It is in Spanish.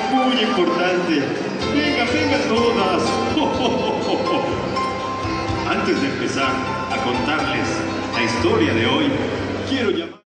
muy importante. Venga, venga todas. Antes de empezar a contarles la historia de hoy, quiero llamar...